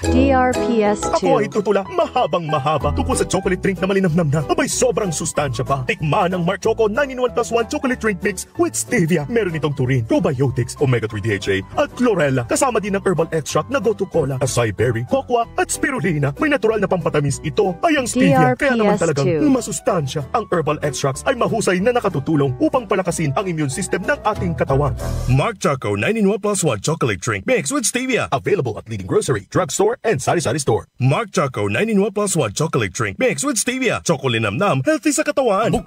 DRPS2. Ako ay tutula mahabang mahaba tungkol sa chocolate drink na malinamnam na abay sobrang sustansya pa. Tikman ang Mark Choco 9-in-1 plus 1 chocolate drink mix with stevia. Meron itong taurine, probiotics, omega-3 DHA at chlorella. Kasama din ng herbal extract na gotu cola, acai berry, cocoa at spirulina. May natural na pampatamis ito ay ang stevia. Kaya naman talagang masustansya. Ang herbal extracts ay mahusay na nakatutulong upang palakasin ang immune system ng ating katawan. Mark Choco 9-in-1 plus 1 chocolate drink mix with stevia. Available at leading grocery, drugstore, and sari-sari store. Mark Choco 9-in-1 plus 1 chocolate drink mix with stevia. Chocolinamnam, healthy sa katawan.